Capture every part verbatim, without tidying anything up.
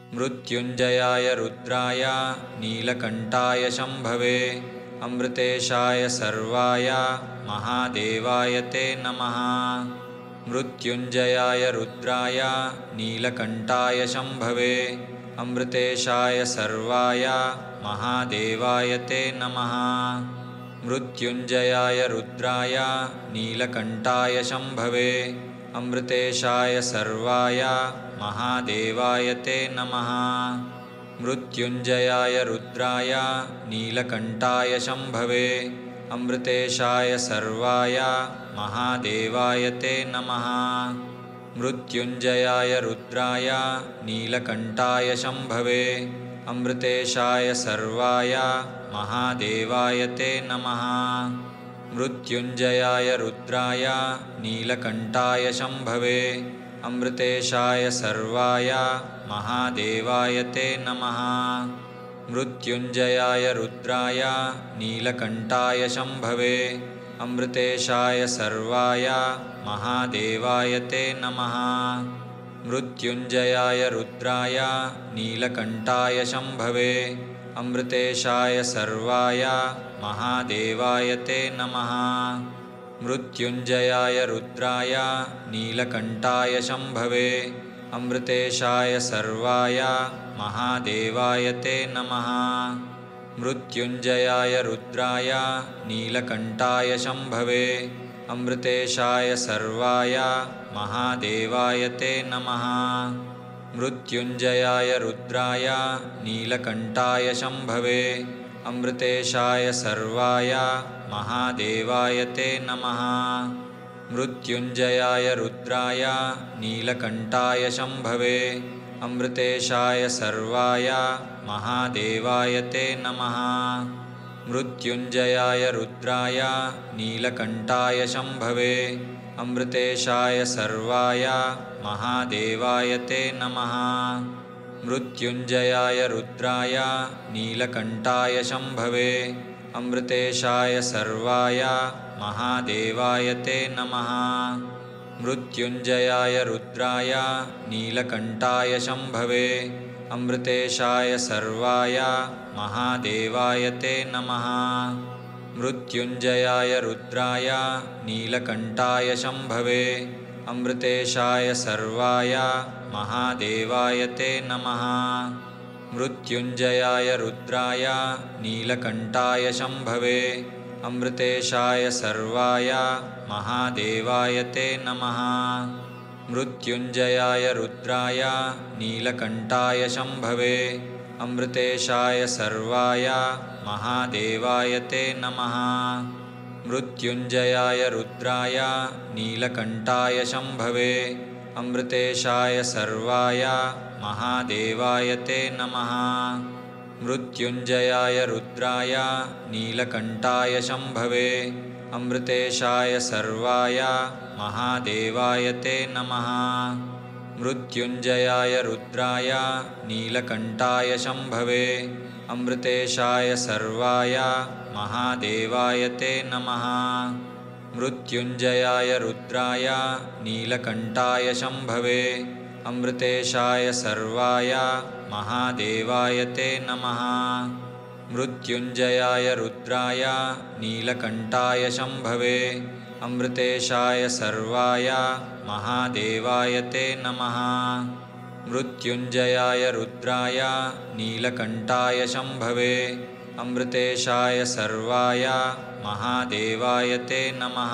मृत्युञ्जयाय रुद्राय नीलकण्ठाय शम्भवे अमृतेशाय सर्वाय महादेवाय ते नमः। मृत्युञ्जयाय रुद्राय नीलकण्ठाय शम्भवे अमृतेशाय सर्वाय महादेवाय ते नमः। मृत्युञ्जयाय रुद्राय नीलकण्ठाय शम्भवे अमृतेशाय सर्वाय महादेवाय ते नमः। मृत्युञ्जयाय रुद्राय नीलकण्ठाय शम्भवे अमृतेशाय सर्वाय महादेवाय ते नमः। मृत्युञ्जयाय रुद्राय नीलकण्ठाय शम्भवे अमृतेशाय सर्वाय महादेवाय ते नमः। मृत्युञ्जयाय रुद्राय नीलकण्ठाय शम्भवे अमृतेशाय सर्वाय महादेवाय ते नमः। मृत्युञ्जयाय रुद्राय नीलकण्ठाय शम्भवे अमृतेशाय सर्वाय महादेवाय ते नमः। मृत्युञ्जयाय रुद्राय नीलकण्ठाय शम्भवे अमृतेशाय सर्वाय महादेवाय ते नमः। मृत्युञ्जयाय रुद्राय नीलकण्ठाय शम्भवे अमृतेशाय सर्वाय महादेवाय ते नमः। मृत्युञ्जयाय रुद्राय नीलकण्ठाय शम्भवे अमृतेशाय सर्वाय महादेवाय ते नमः। मृत्युञ्जयाय रुद्राय नीलकण्ठाय शम्भवे अमृतेशाय सर्वाय महादेवाय ते नमः। मृत्युञ्जयाय रुद्राय नीलकण्ठाय शम्भवे अमृतेशाय सर्वाय महादेवाय ते नमः। मृत्युञ्जयाय रुद्राय नीलकण्ठाय शम्भवे अमृतेशाय सर्वाय महादेवाय ते नमः। मृत्युञ्जयाय रुद्राय नीलकण्ठाय शम्भवे अमृतेशाय सर्वाय महादेवाय ते नमः। मृत्युञ्जयाय रुद्राय नीलकण्ठाय शम्भवे अमृतेशाय सर्वाय महादेवाय ते नमः। मृत्युञ्जयाय रुद्राय नीलकण्ठाय शम्भवे अमृतेशाय सर्वाय महादेवाय ते नमः। मृत्युञ्जयाय रुद्राय नीलकण्ठाय शम्भवे अमृतेशाय सर्वाय महादेवाय ते नमः। मृत्युञ्जयाय रुद्राय नीलकण्ठाय शम्भवे अमृतेशाय सर्वाय महादेवाय ते नमः। मृत्युञ्जयाय रुद्राय नीलकण्ठाय शम्भवे अमृतेशाय सर्वाय महादेवाय ते नमः। मृत्युञ्जयाय रुद्राय नीलकण्ठाय शम्भवे अमृतेशाय सर्वाय महादेवाय ते नमः। मृत्युञ्जयाय रुद्राय नीलकण्ठाय शम्भवे अमृतेशाय सर्वाय महादेवाय ते नमः। मृत्युञ्जयाय रुद्राय नीलकण्ठाय शम्भवे अमृतेशाय सर्वाय महादेवाय ते नमः। मृत्युञ्जयाय रुद्राय नीलकण्ठाय शम्भवे अमृतेशाय सर्वाय महादेवाय ते नमः। मृत्युञ्जयाय रुद्राय नीलकण्ठाय शम्भवे अमृतेशाय सर्वाय महादेवाय ते नमः।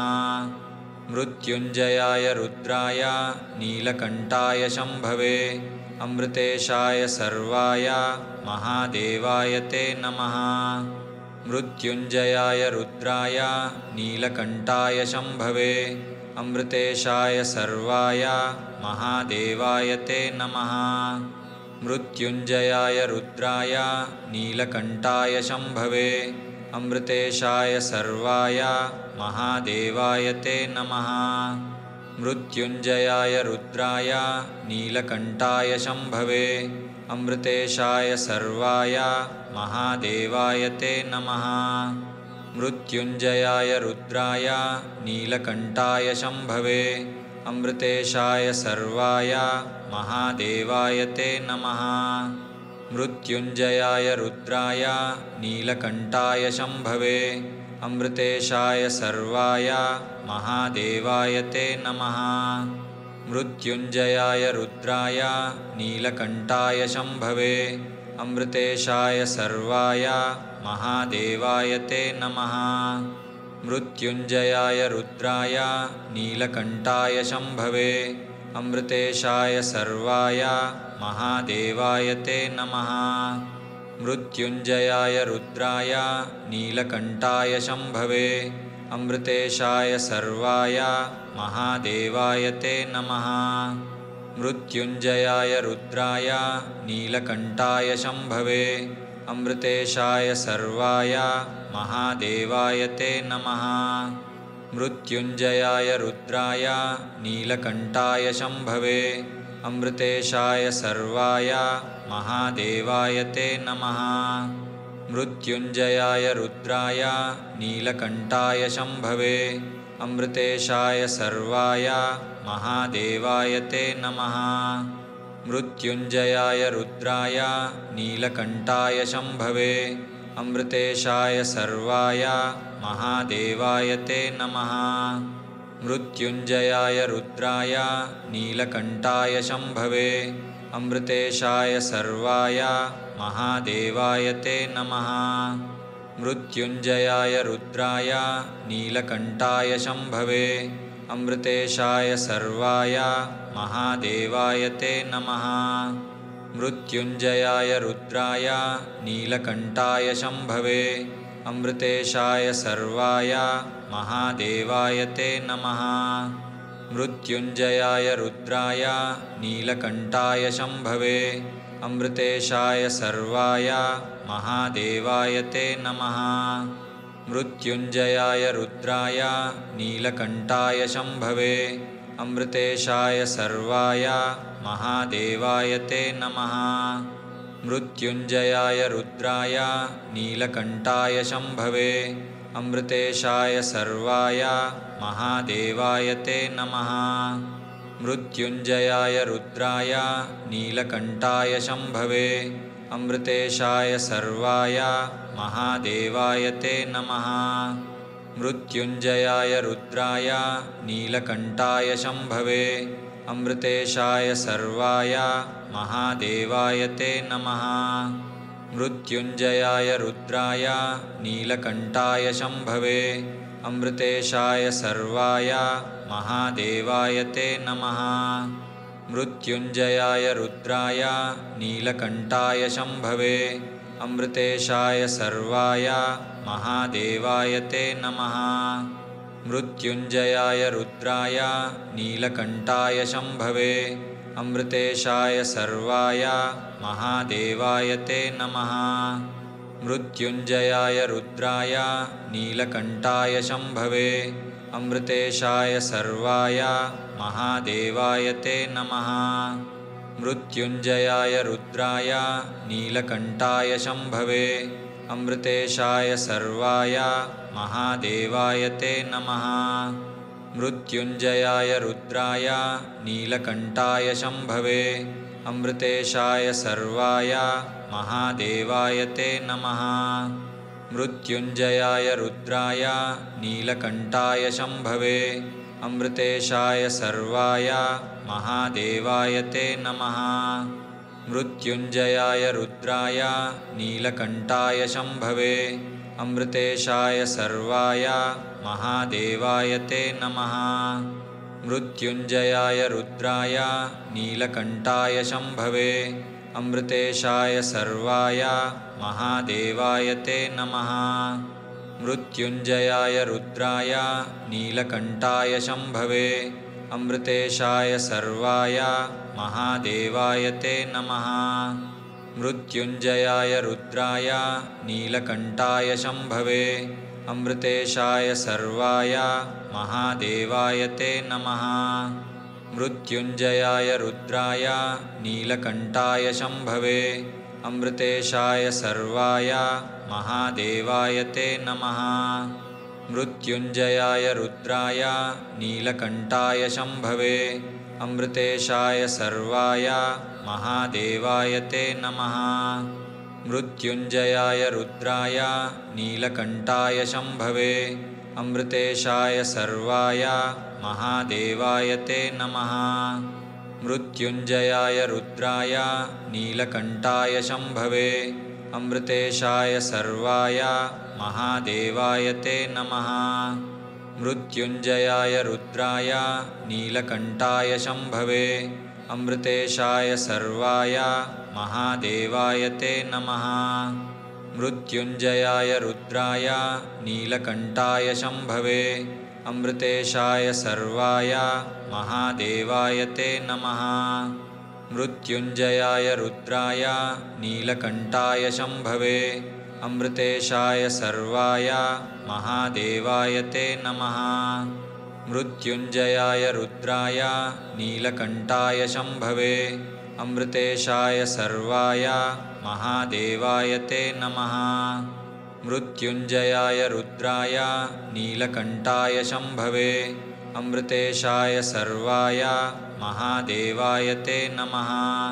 मृत्युञ्जयाय रुद्राय नीलकण्ठाय शम्भवे अमृतेशाय सर्वाय महादेवाय ते नमः। मृत्युञ्जयाय रुद्राय नीलकण्ठाय शम्भवे अमृतेशाय सर्वाय महादेवाय ते नमः। मृत्युञ्जयाय रुद्राय नीलकण्ठाय शम्भवे अमृतेशाय सर्वाय महादेवाय ते नमः। मृत्युञ्जयाय रुद्राय नीलकण्ठाय शम्भवे अमृतेशाय सर्वाय महादेवाय ते नमः। मृत्युञ्जयाय रुद्राय नीलकण्ठाय शम्भवे अमृतेशाय सर्वाय महादेवाय ते नमः। मृत्युञ्जयाय रुद्राय नीलकण्ठाय शम्भवे अमृतेशाय सर्वाय महादेवाय ते नमः। मृत्युञ्जयाय रुद्राय नीलकण्ठाय शम्भवे अमृतेशाय सर्वाय महादेवाय ते नमः। मृत्युञ्जयाय रुद्राय नीलकण्ठाय शम्भवे अमृतेशाय सर्वाय महादेवाय ते नमः। मृत्युञ्जयाय रुद्राय नीलकण्ठाय शम्भवे अमृतेशाय सर्वाय महादेवाय ते नमः। मृत्युञ्जयाय रुद्राय नीलकण्ठाय शम्भवे अमृतेशाय सर्वाय महादेवाय ते नमः। मृत्युञ्जयाय रुद्राय नीलकण्ठाय शम्भवे अमृतेशाय सर्वाय महादेवाय ते नमः। मृत्युञ्जयाय रुद्राय नीलकण्ठाय शम्भवे अमृतेशाय सर्वाय महादेवाय ते नमः। मृत्युञ्जयाय रुद्राय नीलकण्ठाय शम्भवे अमृतेशाय सर्वाय महादेवाय ते नमः। मृत्युञ्जयाय रुद्राय नीलकण्ठाय शम्भवे अमृतेशाय सर्वाय महादेवाय ते नमः। मृत्युञ्जयाय रुद्राय नीलकण्ठाय शम्भवे अमृतेशाय सर्वाय महादेवाय ते नमः। मृत्युञ्जयाय रुद्राय नीलकण्ठाय शम्भवे अमृतेशाय सर्वाय महादेवाय ते नमः। मृत्युञ्जयाय रुद्राय नीलकण्ठाय शम्भवे अमृतेशाय सर्वाय महादेवाय ते नमः। मृत्युञ्जयाय रुद्राय नीलकण्ठाय शम्भवे अमृतेशाय सर्वाय महादेवाय ते नमः। मृत्युञ्जयाय रुद्राय नीलकण्ठाय शम्भवे अमृतेशाय सर्वाय महादेवाय ते नमः। मृत्युञ्जयाय रुद्राय नीलकण्ठाय शम्भवे अमृतेशाय सर्वाय महादेवाय ते नमः। मृत्युञ्जयाय रुद्राय नीलकण्ठाय शम्भवे अमृतेशाय सर्वाय महादेवाय ते नमः। मृत्युञ्जयाय रुद्राय नीलकण्ठाय शम्भवे अमृतेशाय सर्वाय महादेवाय ते नमः। मृत्युञ्जयाय रुद्राय नीलकण्ठाय शम्भवे अमृतेशाय सर्वाय महादेवाय ते नमः। मृत्युञ्जयाय रुद्राय नीलकण्ठाय शम्भवे अमृतेशाय सर्वाय महादेवाय ते नमः। मृत्युञ्जयाय रुद्राय नीलकण्ठाय शम्भवे अमृतेशाय सर्वाय महादेवाय ते नमः। मृत्युञ्जयाय रुद्राय नीलकण्ठाय शम्भवे अमृतेशाय सर्वाय महादेवाय ते नमः। मृत्युञ्जयाय रुद्राय नीलकण्ठाय शम्भवे अमृतेशाय सर्वाय महादेवाय ते नमः। मृत्युञ्जयाय रुद्राय नीलकण्ठाय शम्भवे अमृतेशाय सर्वाय महादेवाय ते नमः। मृत्युञ्जयाय रुद्राय नीलकण्ठाय शम्भवे अमृतेशाय सर्वाय महादेवाय ते नमः। मृत्युञ्जयाय रुद्राय नीलकण्ठाय शम्भवे अमृतेशाय सर्वाय महादेवाय ते नमः। मृत्युञ्जयाय रुद्राय नीलकण्ठाय शम्भवे अमृतेशाय सर्वाय महादेवाय ते नमः। मृत्युञ्जयाय रुद्राय नीलकण्ठाय शम्भवे अमृतेशाय सर्वाय महादेवाय ते नमः। मृत्युञ्जयाय रुद्राय नीलकण्ठाय शम्भवे अमृतेशाय सर्वाय महादेवाय ते नमः। मृत्युञ्जयाय रुद्राय नीलकण्ठाय शम्भवे अमृतेशाय सर्वाय महादेवाय ते नमः। मृत्युञ्जयाय रुद्राय नीलकण्ठाय शम्भवे अमृतेशाय सर्वाय महादेवाय ते नमः। मृत्युञ्जयाय रुद्राय नीलकण्ठाय शम्भवे अमृतेशाय सर्वाय महादेवाय ते नमः। मृत्युञ्जयाय रुद्राय नीलकण्ठाय शम्भवे अमृतेशाय सर्वाय महादेवाय ते नमः। मृत्युञ्जयाय रुद्राय नीलकण्ठाय शम्भवे अमृतेशाय सर्वाय महादेवाय ते नमः। मृत्युञ्जयाय रुद्राय नीलकण्ठाय शम्भवे अमृतेशाय सर्वाय महादेवाय ते नमः। मृत्युञ्जयाय रुद्राय नीलकण्ठाय शम्भवे अमृतेशाय सर्वाय महादेवाय ते नमः। मृत्युञ्जयाय रुद्राय नीलकण्ठाय शम्भवे अमृतेशाय सर्वाय महादेवाय ते नमः।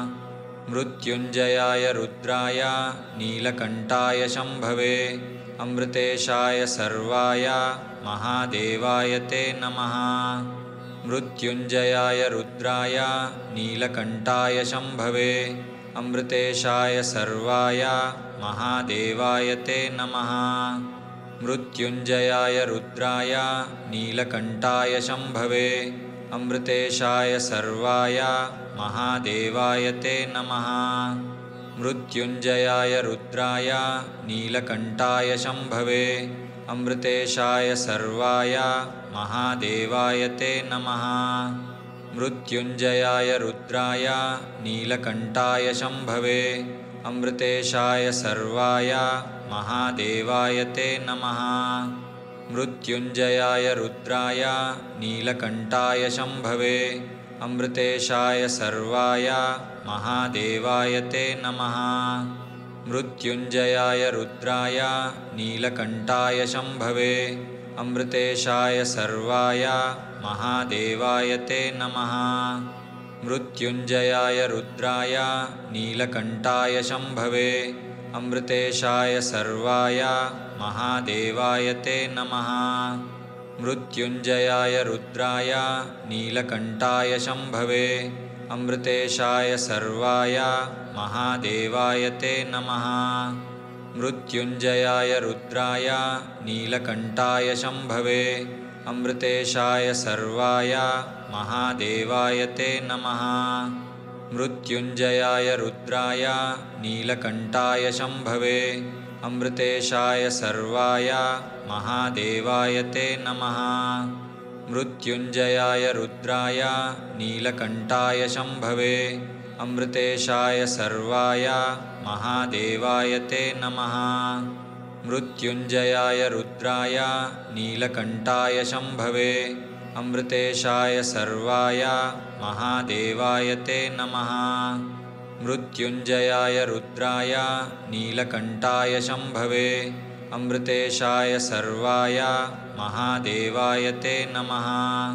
मृत्युञ्जयाय रुद्राय नीलकण्ठाय शम्भवे अमृतेशाय सर्वाय महादेवाय ते नमः। मृत्युञ्जयाय रुद्राय नीलकण्ठाय शम्भवे अमृतेशाय सर्वाय महादेवाय ते नमः। मृत्युञ्जयाय रुद्राय नीलकण्ठाय शम्भवे अमृतेशाय सर्वाय महादेवाय ते नमः। मृत्युञ्जयाय रुद्राय नीलकण्ठाय शम्भवे अमृतेशाय सर्वाय महादेवाय ते नमः। मृत्युञ्जयाय रुद्राय नीलकण्ठाय शम्भवे अमृतेशाय सर्वाय महादेवाय ते नमः। मृत्युञ्जयाय रुद्राय नीलकण्ठाय शम्भवे अमृतेशाय सर्वाय महादेवाय ते नमः। मृत्युञ्जयाय रुद्राय नीलकण्ठाय शम्भवे अमृतेशाय सर्वाय महादेवाय ते नमः। मृत्युञ्जयाय रुद्राय नीलकण्ठाय शम्भवे अमृतेशाय सर्वाय महादेवाय ते नमः। मृत्युञ्जयाय रुद्राय नीलकण्ठाय शम्भवे अमृतेशाय सर्वाय महादेवाय ते नमः। मृत्युञ्जयाय रुद्राय नीलकण्ठाय शम्भवे अमृतेशाय सर्वाय महादेवाय ते नमः। मृत्युञ्जयाय रुद्राय नीलकण्ठाय शम्भवे अमृतेशाय सर्वाय महादेवाय ते नमः। मृत्युञ्जयाय रुद्राय नीलकण्ठाय शम्भवे अमृतेशाय सर्वाय महादेवाय ते नमः। मृत्युञ्जयाय रुद्राय नीलकण्ठाय शम्भवे अमृतेशाय सर्वाय महादेवाय ते नमः। मृत्युञ्जयाय रुद्राय नीलकण्ठाय शम्भवे अमृतेशाय सर्वाय महादेवाय ते नमः।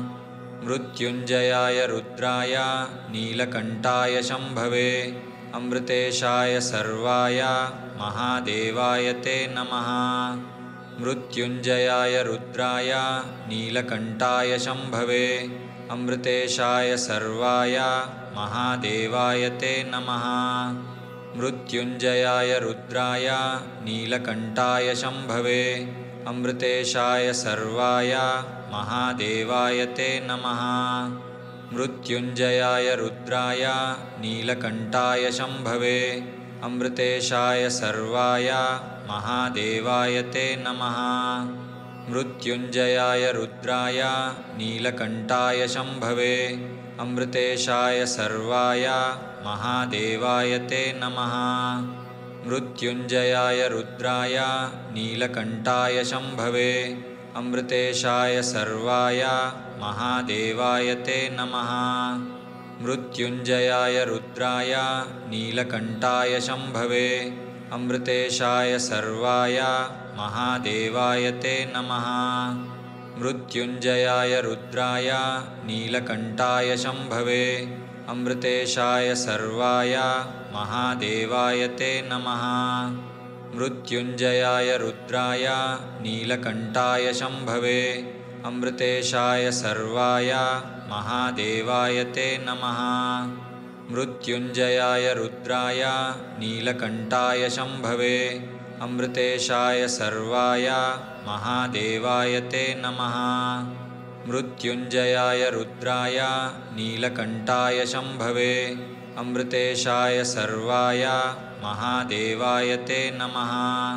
मृत्युञ्जयाय रुद्राय नीलकण्ठाय शम्भवे अमृतेशाय सर्वाय महादेवाय ते नमः। मृत्युञ्जयाय रुद्राय नीलकण्ठाय शम्भवे अमृतेशाय सर्वाय महादेवाय ते नमः। मृत्युञ्जयाय रुद्राय नीलकण्ठाय शम्भवे अमृतेशाय सर्वाय महादेवाय ते नमः। मृत्युञ्जयाय रुद्राय नीलकण्ठाय शम्भवे अमृतेशाय सर्वाय महादेवाय ते नमः। मृत्युञ्जयाय रुद्राय नीलकण्ठाय शम्भवे अमृतेशाय सर्वाय महादेवाय ते नमः। मृत्युञ्जयाय रुद्राय नीलकण्ठाय शम्भवे अमृतेशाय सर्वाय महादेवाय ते नमः। मृत्युञ्जयाय रुद्राय नीलकण्ठाय शम्भवे अमृतेशाय सर्वाय महादेवाय ते नमः। मृत्युञ्जयाय रुद्राय नीलकण्ठाय शम्भवे अमृतेशाय सर्वाय महादेवाय ते नमः। मृत्युञ्जयाय रुद्राय नीलकण्ठाय शम्भवे अमृतेशाय सर्वाय महादेवाय ते नमः। मृत्युञ्जयाय रुद्राय नीलकण्ठाय शम्भवे अमृतेशाय सर्वाय महादेवाय ते नमः। मृत्युञ्जयाय रुद्राय नीलकण्ठाय शम्भवे अमृतेशाय सर्वाय महादेवाय ते नमः।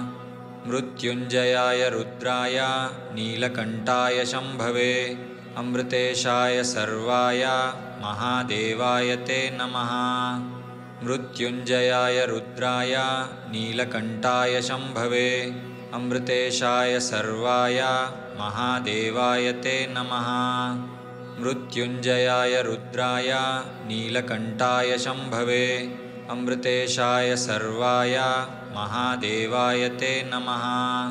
मृत्युञ्जयाय रुद्राय नीलकण्ठाय शम्भवे अमृतेशाय सर्वाय महादेवाय ते नमः। मृत्युञ्जयाय रुद्राय नीलकण्ठाय शम्भवे अमृतेशाय सर्वाय महादेवाय ते नमः। मृत्युञ्जयाय रुद्राय नीलकण्ठाय शम्भवे अमृतेशाय सर्वाय महादेवाय ते नमः।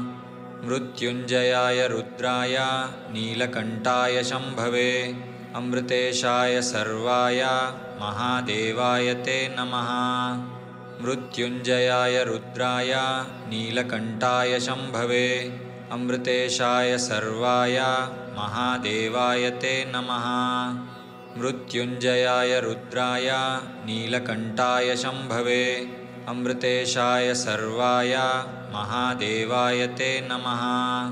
मृत्युञ्जयाय रुद्राय नीलकण्ठाय शम्भवे अमृतेशाय सर्वाय महादेवाय ते नमः। मृत्युञ्जयाय रुद्राय नीलकण्ठाय शम्भवे अमृतेशाय सर्वाय महादेवाय ते नमः। मृत्युञ्जयाय रुद्राय नीलकण्ठाय शम्भवे अमृतेशाय सर्वाय महादेवाय ते नमः।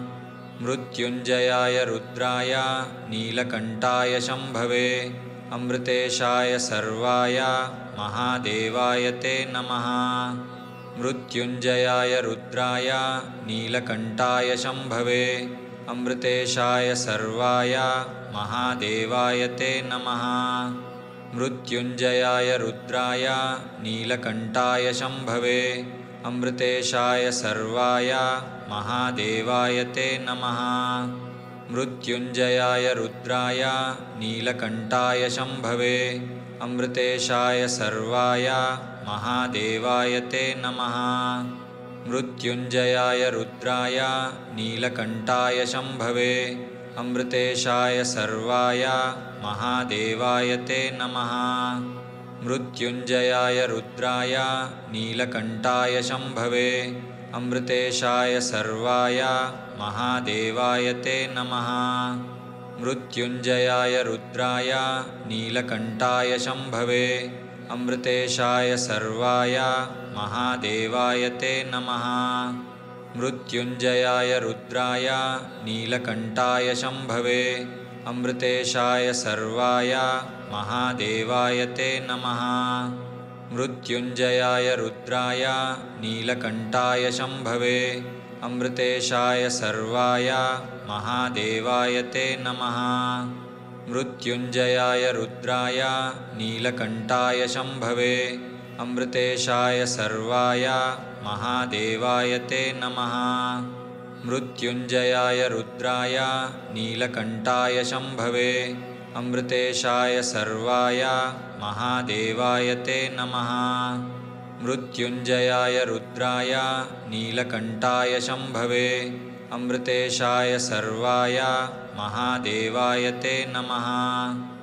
मृत्युञ्जयाय रुद्राय नीलकण्ठाय शम्भवे अमृतेशाय सर्वाय महादेवाय ते नमः। मृत्युञ्जयाय रुद्राय नीलकण्ठाय शम्भवे अमृतेशाय सर्वाय महादेवाय ते नमः। मृत्युञ्जयाय रुद्राय नीलकण्ठाय शम्भवे अमृतेशाय सर्वाय महादेवाय ते नमः। मृत्युञ्जयाय रुद्राय नीलकण्ठाय शम्भवे अमृतेशाय सर्वाय महादेवाय ते नमः। मृत्युञ्जयाय रुद्राय नीलकण्ठाय शम्भवे अमृतेशाय सर्वाय महादेवाय ते नमः। मृत्युञ्जयाय रुद्राय नीलकण्ठाय शम्भवे अमृतेशाय सर्वाय महादेवाय ते नमः। मृत्युञ्जयाय रुद्राय नीलकण्ठाय शम्भवे अमृतेशाय सर्वाय महादेवाय ते नमः। मृत्युञ्जयाय रुद्राय नीलकण्ठाय शम्भवे अमृतेशाय सर्वाय महादेवाय ते नमः। मृत्युञ्जयाय रुद्राय नीलकण्ठाय शम्भवे अमृतेशाय सर्वाय महादेवाय ते नमः। मृत्युञ्जयाय रुद्राय नीलकण्ठाय शम्भवे अमृतेशाय सर्वाय महादेवाय ते नमः। मृत्युञ्जयाय रुद्राय नीलकण्ठाय शम्भवे अमृतेशाय सर्वाय महादेवाय ते नमः। मृत्युञ्जयाय रुद्राय नीलकण्ठाय शम्भवे अमृतेशाय सर्वाय महादेवाय ते नमः।